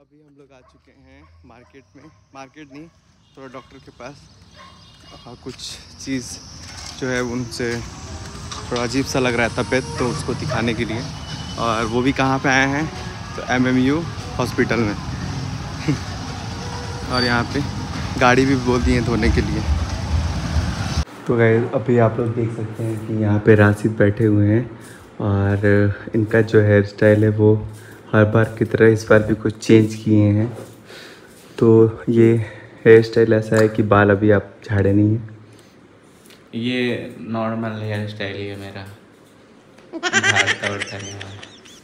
अभी हम लोग आ चुके हैं मार्केट में, मार्केट नहीं थोड़ा डॉक्टर के पास। कुछ चीज़ जो है उनसे थोड़ा अजीब सा लग रहा है तबीयत, तो उसको दिखाने के लिए। और वो भी कहाँ पे आए हैं, तो MMU हॉस्पिटल में। और यहाँ पे गाड़ी भी बोल दी है धोने के लिए। तो गाइस अभी आप लोग देख सकते हैं कि यहाँ पे राशिद बैठे हुए हैं और इनका जो हेयर स्टाइल है वो हर बार की तरह इस बार भी कुछ चेंज किए हैं। तो ये हेयर स्टाइल ऐसा है कि बाल अभी आप झाड़े नहीं हैं। ये नॉर्मल हेयर स्टाइल ही है मेरा, झाड़ता उड़ता नहीं है।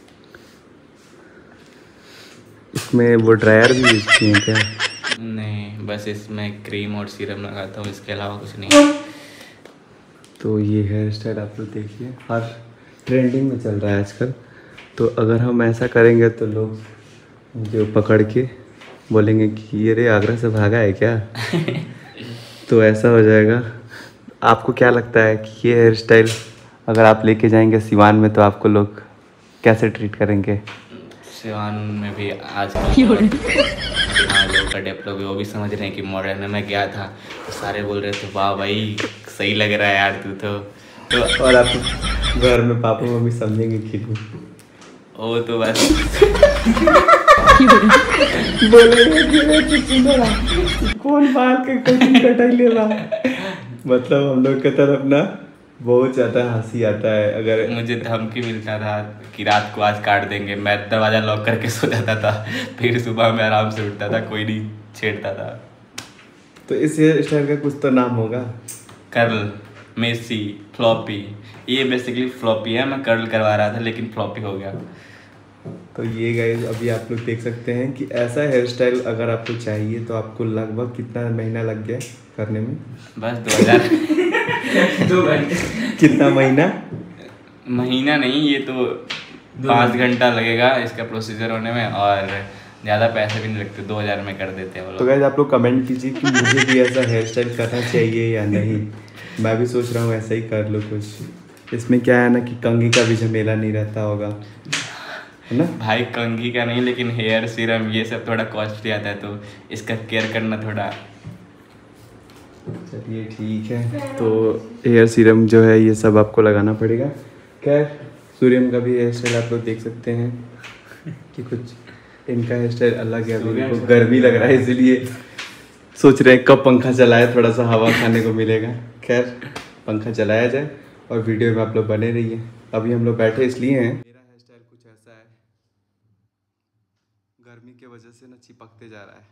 इसमें वो ड्रायर भी यूज किए हैं क्या? नहीं, बस इसमें क्रीम और सीरम लगाता हूँ, इसके अलावा कुछ नहीं। तो ये हेयर स्टाइल आप लोग देखिए, हर ट्रेंडिंग में चल रहा है आजकल। तो अगर हम ऐसा करेंगे तो लोग जो पकड़ के बोलेंगे कि ये रे आगरा से भागा है क्या। तो ऐसा हो जाएगा। आपको क्या लगता है कि ये हेयर स्टाइल अगर आप लेके जाएंगे सिवान में तो आपको लोग कैसे ट्रीट करेंगे? सिवान में भी आजकल लोग का डेवलप वो भी समझ रहे हैं कि मॉडर्न है। मैं गया था तो सारे बोल रहे थे वाह भाई सही लग रहा है यार तू तो और आप घर में पापा मम्मी समझेंगे कि वो तो बस बोलेंगे कौन बाल के कटिंग कटाई ले रहा। मतलब हम लोग की तरफ ना बहुत ज़्यादा हंसी आता है। अगर मुझे धमकी मिलता था कि रात को आज काट देंगे, मैं दरवाज़ा लॉक करके सो जाता था, फिर सुबह में आराम से उठता था, कोई नहीं छेड़ता था। तो इस हेयर स्टाइल का कुछ तो नाम होगा। Curl, messy, floppy. ये बेसिकली फ्लॉपी है, मैं कर्ल करवा रहा था लेकिन फ्लॉपी हो गया। तो ये गाइस अभी आप लोग देख सकते हैं कि ऐसा हेयर स्टाइल अगर आपको चाहिए तो आपको लगभग कितना महीना लग गया करने में? बस 2000 2 घंटे। कितना महीना? महीना नहीं, ये तो 5 घंटा लगेगा इसका प्रोसीजर होने में, और ज़्यादा पैसे भी नहीं लगते, 2000 में कर देते हैं वो तो लोग। गाइस आप लोग कमेंट कीजिए कि मुझे भी ऐसा हेयर स्टाइल करना चाहिए या नहीं। मैं भी सोच रहा हूँ ऐसा ही कर लो कुछ। इसमें क्या है ना कि कंघी का भी झमेला नहीं रहता होगा, है ना भाई कंघी का नहीं, लेकिन हेयर सीरम ये सब थोड़ा कॉस्टली आता है, तो इसका केयर करना थोड़ा। चलिए ठीक है। तो हेयर सीरम जो है ये सब आपको लगाना पड़ेगा। खैर सूर्यम का भी हेयर स्टाइल आप लोग देख सकते हैं कि कुछ इनका हेयर स्टाइल अलग है। अभी इनको गर्मी लग रहा है इसलिए सोच रहे हैं कब पंखा चलाए, थोड़ा सा हवा खाने को मिलेगा। खैर पंखा चलाया जाए और वीडियो में आप लोग बने रहिए। अभी हम लोग बैठे इसलिए हैं, मेरा हेयर स्टाइल कुछ ऐसा है, गर्मी के वजह से ना चिपकते जा रहा है।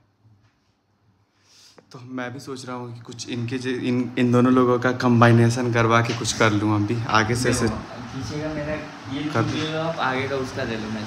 तो मैं भी सोच रहा हूँ कि कुछ इनके इन दोनों लोगों का कंबाइनेशन करवा के कुछ कर लूँ। अभी आगे से पीछे का मेरा ये कर लो, आप आगे का उसका ले लो। मैं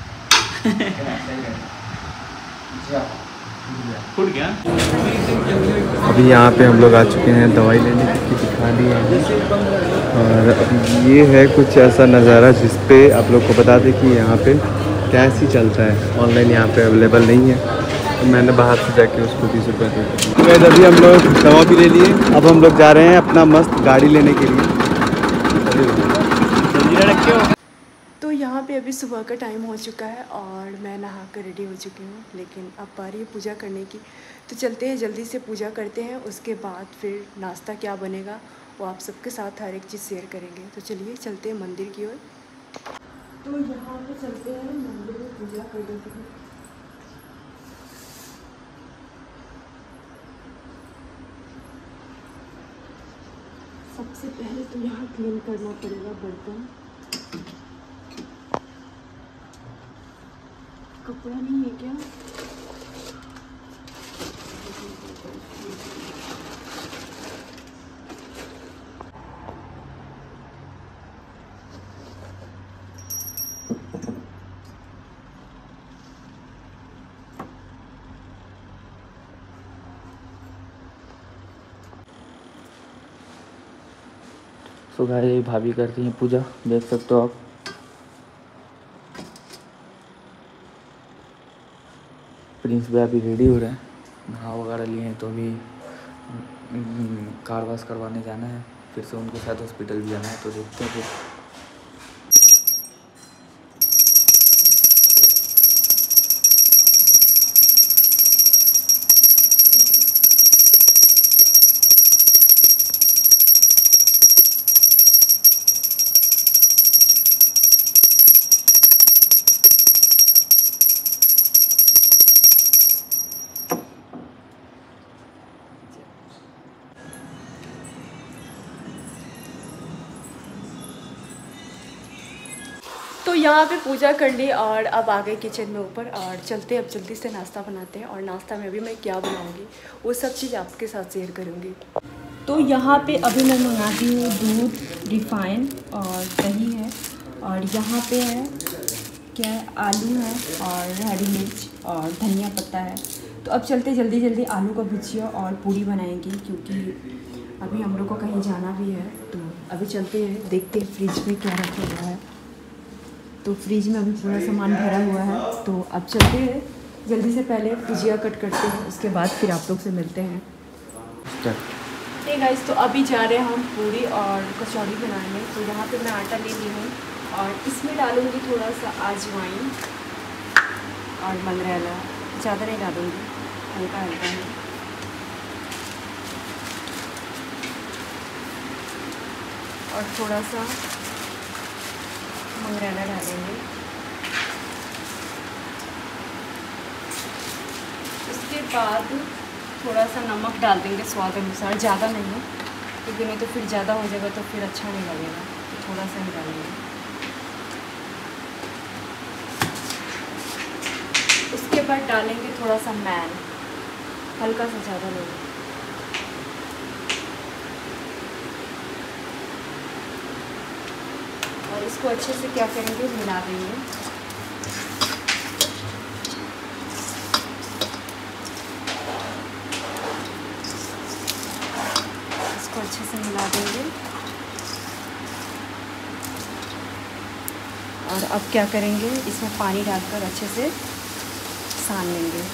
फुट गया। अभी यहाँ पे हम लोग आ चुके हैं दवाई लेने की, दिखा दिए हैं। और अभी ये है कुछ ऐसा नज़ारा जिस पे आप लोग को बता दें कि यहाँ पे कैश ही चलता है, ऑनलाइन यहाँ पे अवेलेबल नहीं है। तो मैंने बाहर से जाके उसको 20 रुपये दे दिया। तो वैसे अभी हम लोग दवा भी ले लिए, अब हम लोग जा रहे हैं अपना मस्त गाड़ी लेने के लिए। तो यहाँ पे अभी सुबह का टाइम हो चुका है और मैं नहा कर रेडी हो चुकी हूँ, लेकिन अब बारी है पूजा करने की। तो चलते हैं जल्दी से पूजा करते हैं, उसके बाद फिर नाश्ता क्या बनेगा वो आप सबके साथ हर एक चीज़ शेयर करेंगे। तो चलिए चलते हैं मंदिर की ओर। तो यहाँ पे चलते हैं मंदिर में पूजा करने के लिए। सबसे पहले तो यहाँ क्लीन करना पड़ेगा बर्तन। कपड़ा नहीं है क्या? सो गाइस भाभी करती हैं पूजा, देख सकते हो आप। प्रिंस भी अभी रेडी हो रहे हैं, नहा वगैरह लिए हैं, तो अभी कार वॉश करवाने जाना है, फिर से उनके साथ हॉस्पिटल भी जाना है, तो देखते हैं फिर। यहाँ पे पूजा कर ली और अब आ गए किचन में ऊपर और चलते अब जल्दी से नाश्ता बनाते हैं। और नाश्ता में भी मैं क्या बनाऊँगी वो सब चीज़ आपके साथ शेयर करूँगी। तो यहाँ पे अभी मैं मंगाती हूँ दूध, रिफाइन और दही है। और यहाँ पे है क्या है, आलू है और हरी मिर्च और धनिया पत्ता है। तो अब चलते जल्दी आलू का भुजिया और पूरी बनाएंगे, क्योंकि अभी हम लोग को कहीं जाना भी है। तो अभी चलते हैं, देखते हैं फ्रिज में क्या रखा हुआ है। तो फ्रिज में अभी पूरा सामान भरा हुआ है। तो अब चलते हैं जल्दी से, पहले भुजिया कट करते हैं, उसके बाद फिर आप लोग से मिलते हैं। ठीक गाइस, तो अभी जा रहे हैं हम पूरी और कचौड़ी बनाने। तो यहाँ पे मैं आटा ले ली हूँ और इसमें डालूँगी थोड़ा सा अजवाइन और मंगरेला, ज़्यादा नहीं डालूँगी, हल्का हल्का है। और थोड़ा सा मंगरेला डालेंगे। उसके बाद थोड़ा सा नमक डाल देंगे स्वाद अनुसार, ज़्यादा नहीं, क्योंकि नहीं तो फिर ज़्यादा हो जाएगा तो फिर अच्छा नहीं लगेगा। तो थोड़ा सा ही डालेंगे। उसके बाद डालेंगे थोड़ा सा मैन, हल्का सा, ज़्यादा नहीं। और इसको अच्छे से क्या करेंगे, मिला देंगे। इसको अच्छे से मिला देंगे। और अब क्या करेंगे, इसमें पानी डालकर अच्छे से सान लेंगे।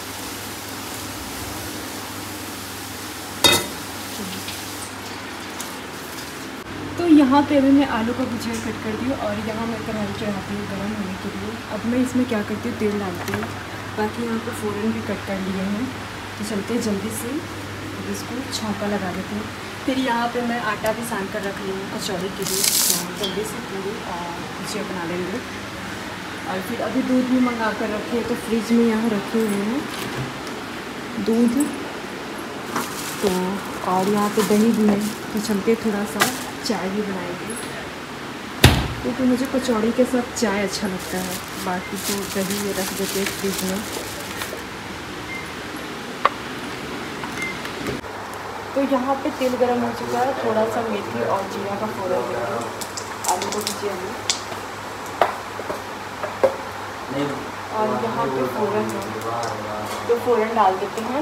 तो यहाँ पे अभी मैं आलू का भुजिया कट कर दी और यहाँ मैं कढ़ाई चढ़ाती हूँ गर्म होने के लिए। अब मैं इसमें क्या करती हूँ, तेल डालती हूँ। बाकी यहाँ पे फ़ौरन भी कट कर लिए हैं। तो चलते हैं जल्दी से, अब इसको छौंका लगा देते हैं। फिर यहाँ पे मैं आटा भी सान कर रख ली हूँ कचौड़ी के लिए। जल्दी से पूरी और भुजिया बना लेंगे। और फिर अभी दूध भी मंगा कर रखे, तो फ्रिज में यहाँ रखे हुए हैं दूध। तो और यहाँ पे दही भी है। तो चलते थोड़ा सा चाय भी बनाएंगे, क्योंकि मुझे कचौड़ी के साथ चाय अच्छा लगता है। बाकी तो दही ये रख देते हैं फ्रिज में। तो यहाँ पे तेल गरम हो चुका है। थोड़ा सा मेथी और जीरा का फ़ौरन देंगे आलू को भुजिया में। और यहाँ पे फ़ौरन है, तो फ़ौरन डाल देते हैं।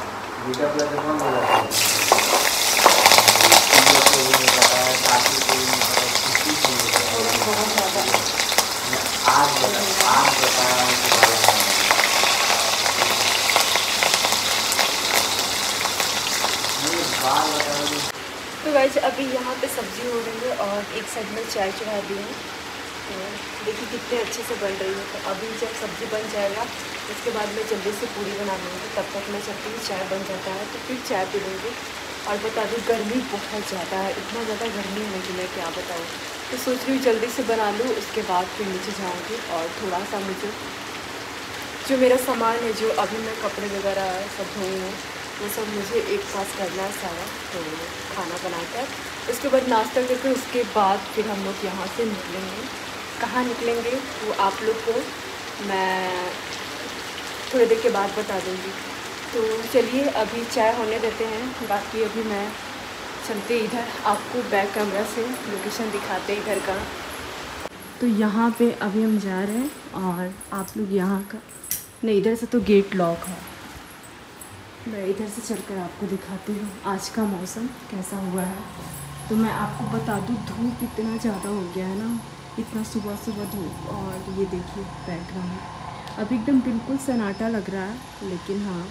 तो गाइस अभी यहाँ पे सब्ज़ी हो रही है और एक साइड में चाय चढ़ा दी है। तो देखिए कितने अच्छे से बन रही है। तो अभी जब सब्ज़ी बन जाएगा उसके बाद मैं जल्दी से पूरी बना लूँगी। तब तक मैं चलती हूँ, चाय बन जाता है तो फिर चाय पी लूँगी। और बता दूँ गर्मी बहुत ज़्यादा है, इतना ज़्यादा गर्मी है कि मैं क्या बताऊँ। तो सोच रही हूँ जल्दी से बना लूँ, उसके बाद फिर नीचे जाऊँगी। और थोड़ा सा मुझे जो मेरा सामान है, जो अभी मैं कपड़े वगैरह सब धोई हूँ, वो सब मुझे एक पास करना है सारा। तो खाना बनाकर उसके बाद नाश्ता करके उसके बाद फिर हम लोग यहाँ से निकलेंगे। कहाँ निकलेंगे वो आप लोग को मैं थोड़ी देर के बाद बता दूँगी। तो चलिए अभी चाय होने देते हैं। बाकी अभी मैं चलते इधर, आपको बैक कैमरा से लोकेशन दिखाते हैं इधर का। तो यहाँ पे अभी हम जा रहे हैं और आप लोग यहाँ का नहीं, इधर से तो गेट लॉक है। मैं इधर से चलकर आपको दिखाती हूँ आज का मौसम कैसा हुआ है। तो मैं आपको बता दूँ धूप इतना ज़्यादा हो गया है ना, इतना सुबह सुबह धूप। और ये देखिए बैकग्राउंड अभी एकदम बिल्कुल सन्नाटा लग रहा है, लेकिन हाँ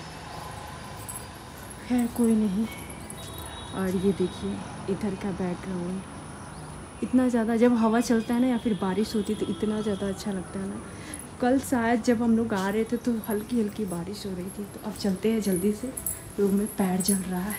है कोई नहीं। और ये देखिए इधर का बैकग्राउंड इतना ज़्यादा, जब हवा चलता है ना या फिर बारिश होती है तो इतना ज़्यादा अच्छा लगता है ना। कल शायद जब हम लोग आ रहे थे तो हल्की हल्की बारिश हो रही थी। तो अब चलते हैं जल्दी से, रूम में पैर जल रहा है।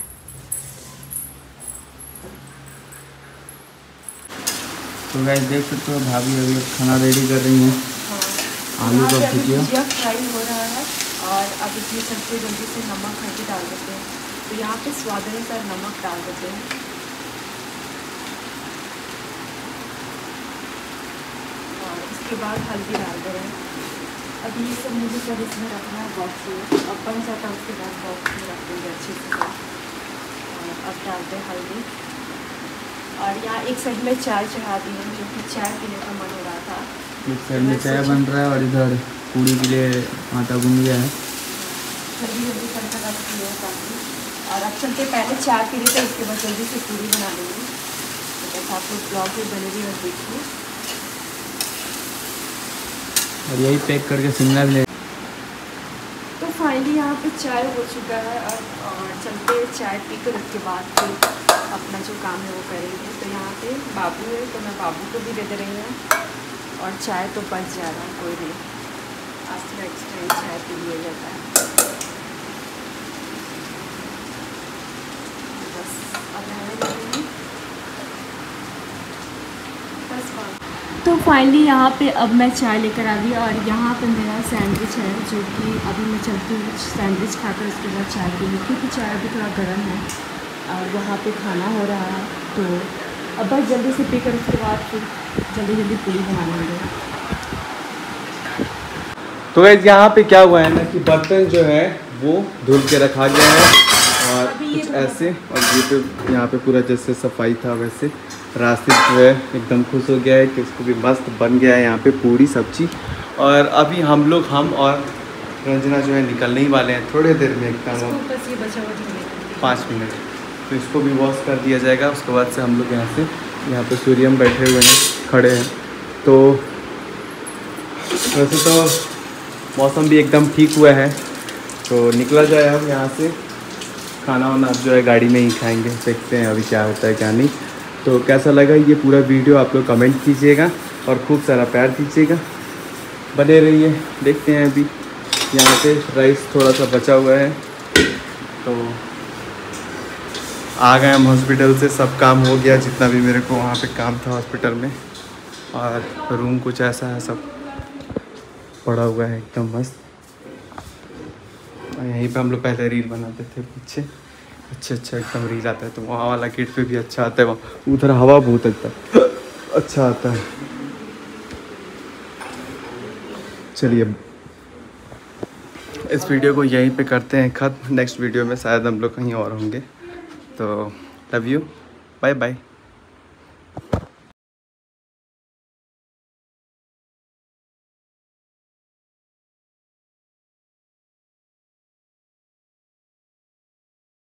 तो गाइस देख सकते हो भाभी अभी खाना रेडी कर रही हैं। आलू का भुजिया फ्राई हो रहा है और अब इसमें सबसे जल्दी से नमक हल्दी डाल देते हैं। तो यहाँ पे स्वाद अनुसार नमक डाल देते हैं। और उसके बाद हल्दी डाल दे रहे हैं। अभी ये सब मुझे सब इसमें रखना है बॉक्स में, अब बन जाता है उसके बाद बॉक्स में रख देंगे अच्छे से। और अब डालते हैं हल्दी। और यहाँ एक साइड में चाय चढ़ा दी है, जो कि चाय पीने का मन हो रहा था। एक साइड में चाय बन रहा है और इधर पूड़ी के लिए आटा गूंद गया है। जल्दी जल्दी करके रख दिया काफ़ी। और अब चलते पहले चाय पी रहे थे, उसके बाद जल्दी से पूड़ी बना लेंगे। तो बस आप लोग ब्लॉग में बने रहिए और देखिए। और यही पैक करके शिमला भी ले। तो फाइनली यहाँ पे चाय हो चुका है अब, और चलते चाय पी कर उसके बाद फिर अपना जो काम है वो करेंगे। तो यहाँ पे बाबू है, तो मैं बाबू को भी दे दे रही हूँ। और चाय तो बच जा रहा है, कोई नहीं, आज तो एक्स्ट्रा चाय पी लिया जाता है। बस अब मैं तो फाइनली यहाँ पे अब मैं चाय लेकर आ गई। और यहाँ पे मेरा सैंडविच है, जो कि अभी मैं चलती हूँ सैंडविच खाकर उसके बाद चाय पीऊँ, क्योंकि चाय अभी थोड़ा गर्म है और वहाँ पे खाना हो रहा है। तो अब बस जल्दी से पीकर उसके बाद फिर जल्दी जल्दी पूरी बना लेंगे। तो गाइस यहाँ पे क्या हुआ है ना कि बर्तन जो है वो धुल के रखा गया है और कुछ ऐसे, और ये पे यहाँ पे पूरा जैसे सफाई था वैसे रास्ते जो है एकदम खुश हो गया है कि उसको भी मस्त बन गया है यहाँ पे पूरी सब्जी। और अभी हम और रंजना जो है निकलने ही वाले हैं थोड़े देर में, एकदम 5 मिनट। तो इसको भी वॉश कर दिया जाएगा। उसके बाद से हम लोग यहाँ पे सूर्यम बैठे हुए हैं, खड़े हैं। तो वैसे तो मौसम भी एकदम ठीक हुआ है, तो निकला जाए हम यहाँ से। खाना वाना अब जो है गाड़ी में ही खाएंगे, देखते हैं अभी क्या होता है क्या नहीं। तो कैसा लगा ये पूरा वीडियो आप लोग कमेंट कीजिएगा और खूब सारा प्यार दीजिएगा, बने रहिए। देखते हैं अभी यहाँ पे राइस थोड़ा सा बचा हुआ है, तो आ गए हम हॉस्पिटल से, सब काम हो गया जितना भी मेरे को वहाँ पे काम था हॉस्पिटल में। और रूम कुछ ऐसा है, सब पड़ा हुआ है एकदम मस्त। और यहीं पे हम लोग पहले रील बनाते थे पीछे, अच्छा एकदम रील आता है। तो वहाँ वाला गेट पे भी अच्छा आता है, वहाँ उधर हवा बहुत अच्छा आता है। चलिए इस वीडियो को यहीं पे करते हैं ख़त्म। नेक्स्ट वीडियो में शायद हम लोग कहीं और होंगे। तो लव यू, बाय बाय।